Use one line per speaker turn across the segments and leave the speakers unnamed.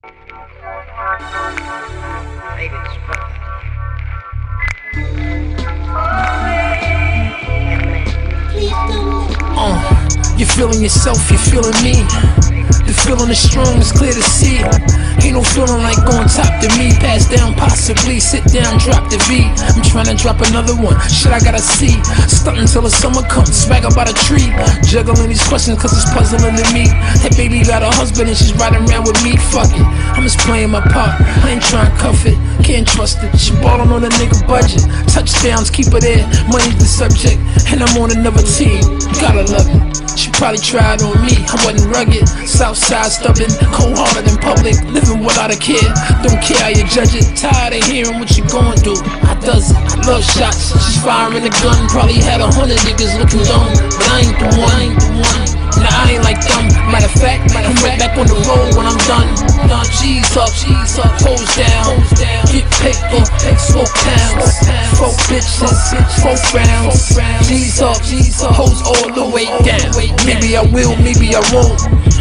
You're feeling yourself, you're feeling me. The feeling is strong, it's clear to see. Ain't no feeling like on top to me. Pass down, possibly, sit down, drop the V. I'm trying to drop another one, shit I gotta see. Stuntin' till the summer comes, swag up by the tree. Juggling these questions cause it's puzzling to me. That baby got a husband and she's riding around with me, fuck it. I'm just playing my part, I ain't trying to cuff it. Can't trust it, she ballin' on a nigga budget. Touchdowns, keep her there, money's the subject. And I'm on another team, gotta love it. She probably tried on me, I wasn't rugged. Southside stubborn, cold-hearted in public, living without a care. Don't care how you judge it, tired of hearing what you going through. I does it, I love shots, she's firing a gun. Probably had 100 niggas looking dumb, but I ain't the one. Nah, I ain't like them. Matter of fact, I'm right back on the road when I'm done. G's up, hoes down, get paper, smoke pounds, 4 bitches, 4 rounds. G's up, hoes all the way down. Maybe I will, maybe I won't.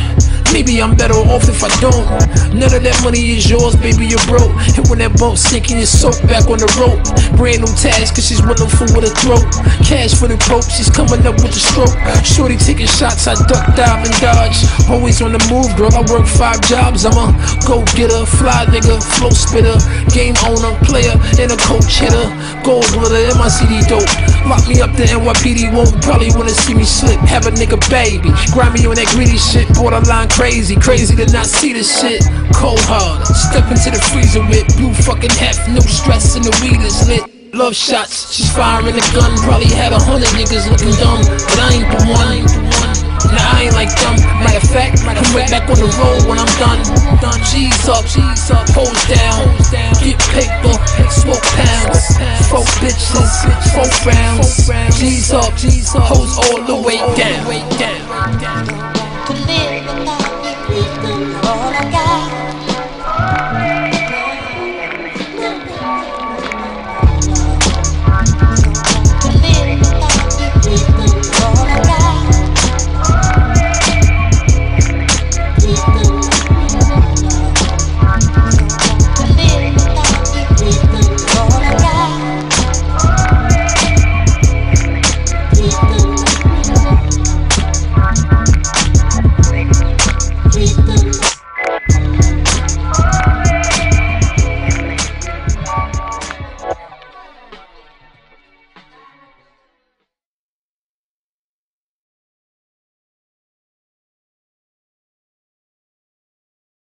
Maybe I'm better off if I don't. None of that money is yours, baby, you're broke. And when that boat sinking, you're soaked back on the rope. Brand new tags, cause she's willing for with her throat. Cash for the pope, she's coming up with the stroke. Shorty taking shots, I duck, dive, and dodge. Always on the move, girl, I work 5 jobs. I'm a go-getter, fly nigga, flow spitter, game owner, player, and a coach hitter. Gold glitter in my CD dope. Lock me up, the NYPD won't probably wanna see me slip. Have a nigga baby, grind me on that greedy shit, borderline crazy to not see this shit. Cold hard, step into the freezer with blue fucking hat, no stress and the weed is lit. Love shots, she's firing a gun, probably had 100 niggas looking dumb, but I ain't the one. Nah, I ain't like them. Matter of fact, I'm right back on the road when I'm done. G's up, hoes down, get paper, smoke pounds, 4 bitches, 4 rounds. G's up, hoes all the way down.